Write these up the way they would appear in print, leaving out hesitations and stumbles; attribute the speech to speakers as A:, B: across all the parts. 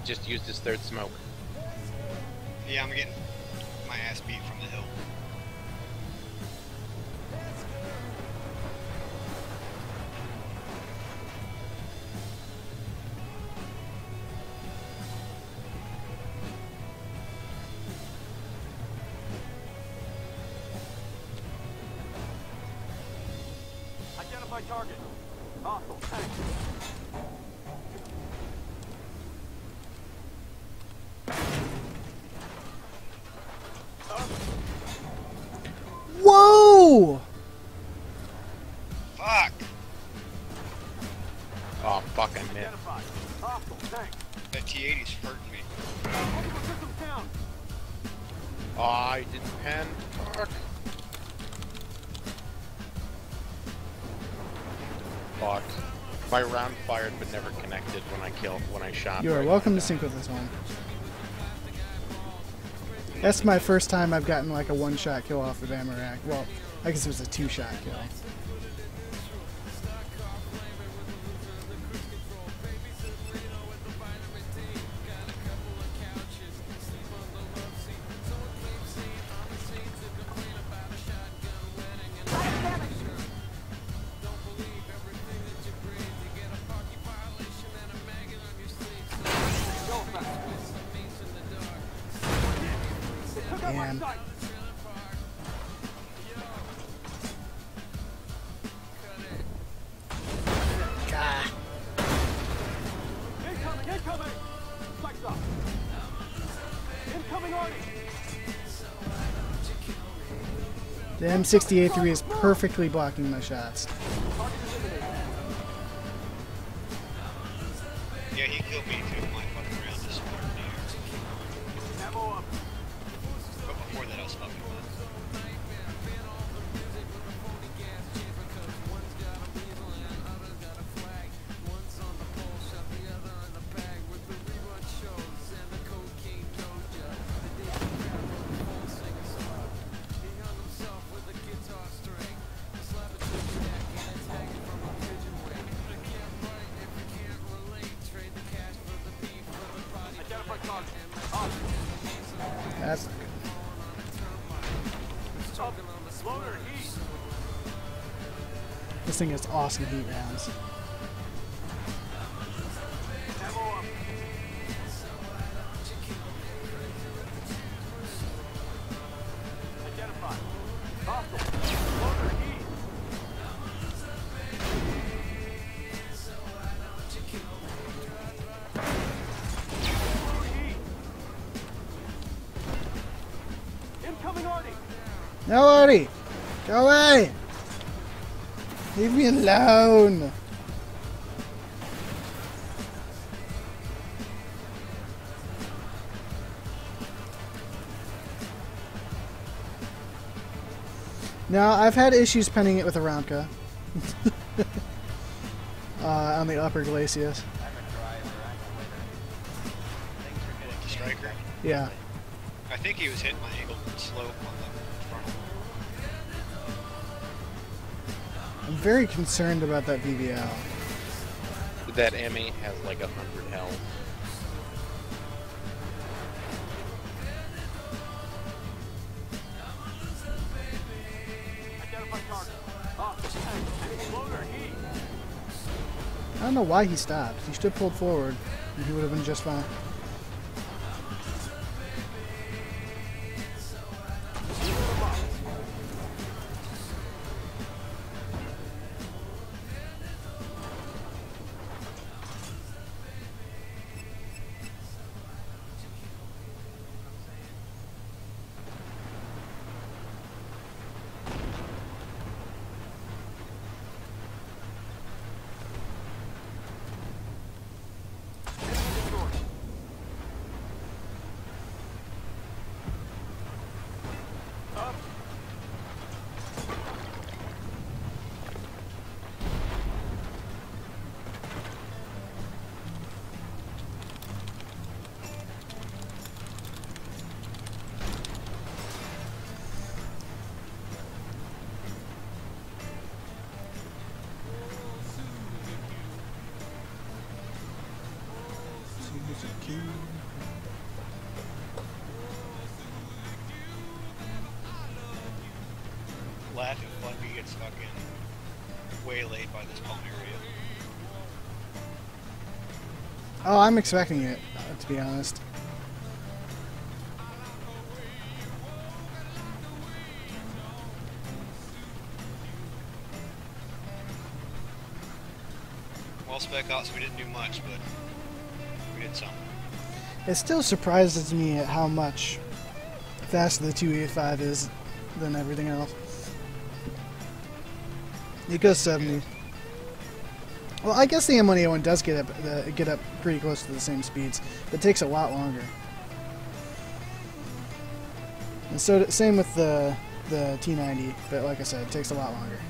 A: just used his third smoke.
B: Yeah, I'm getting my ass beat from the hill.
C: Identify target. Hostile tank.
D: Whoa!
B: Fuck!
A: Oh fuck, I missed.
C: Identified. Hostile tank.
B: That T-80's hurting me.
C: Multiple systems down.
A: Oh, I didn't pen. Fuck. Fuck. My round fired but never connected when I shot.
D: You are
A: right
D: welcome
A: now.
D: to sync with this one. That's my first time I've gotten like a one-shot kill off of Amarak. Well, I guess it was a two-shot kill. Damn. God.
C: Incoming, incoming! Spikes up. Incoming Arnie!
D: The M60A3 is perfectly blocking my shots.
C: Target eliminated.
B: Yeah, he killed me too. My fucking round just scored me.
C: Ammo up.
B: But before that, I was fucking with.
C: Identify target. Hostile.
D: That's
C: Up. Loader heat.
D: this thing has awesome heat rounds.
C: Ammo up. Identify. Hostile. Loader heat. Loader heat. Incoming Arnie.
D: No, Artie! Go away! Leave me alone! Now, I've had issues penning it with a Ramka. On the upper glacius.
B: The striker.
D: Yeah.
B: I think he was hitting my angled slope on the frontal.
D: I'm very concerned about that VVL.
A: That M8 has like 100 health.
C: Identify target. Hostile tank. Loader heat.
D: I don't know why he stopped. He should have pulled forward, and he would have been just fine.
B: Laughing Fluffy gets fucking waylaid by this palm area.
D: Oh, I'm expecting it, to be honest.
B: Well, Spec Ops, we didn't do much, but we did something.
D: It still surprises me at how much faster the 285 is than everything else. It goes 70. Well, I guess the M1A1 does get up pretty close to the same speeds, but it takes a lot longer. And so same with the T90, but like I said, it takes a lot longer.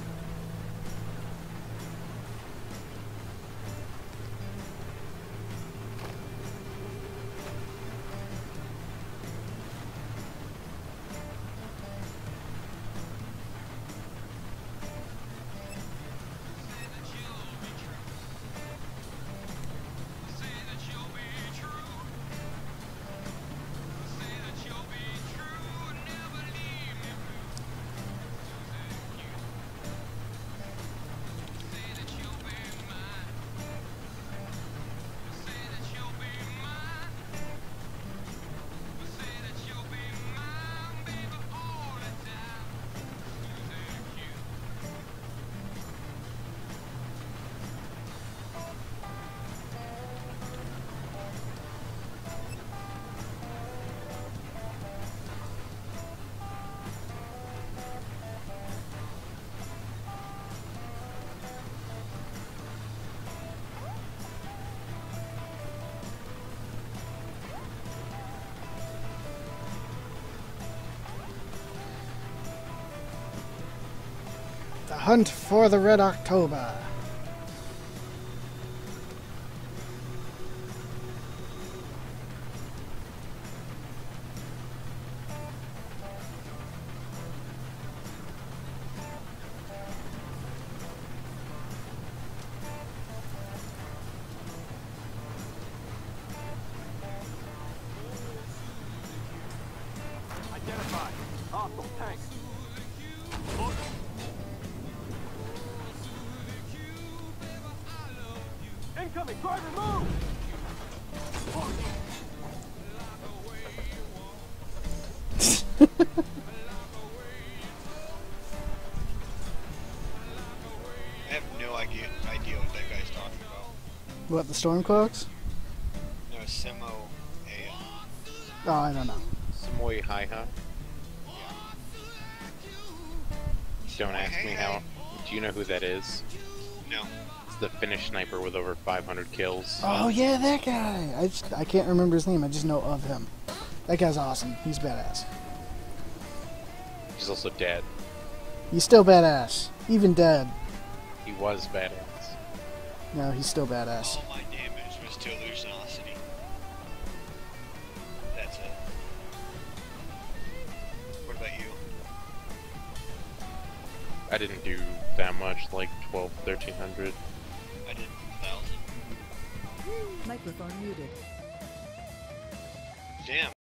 D: The hunt for the Red October.
C: Identified. Hostile tank. Look. Incoming! Driver, move!
B: I have no idea what that guy's talking about.
D: What, the Stormcloaks?
B: No, Simo A.
D: Oh, I don't know.
A: Samoy Hi-Ha. Don't ask me how. Do you know who that is?
B: No.
A: It's the Finnish sniper with over 500 kills.
D: Oh yeah, that guy. I can't remember his name. I just know of him. That guy's awesome. He's badass.
A: He's also dead.
D: He's still badass, even dead.
A: He was badass.
D: No, he's still badass.
B: All my damage was to Lucinosity. That's it. What about you?
A: I didn't do that much, like 12, 1300.
B: I did 1,000.
E: Microphone muted.
B: Damn.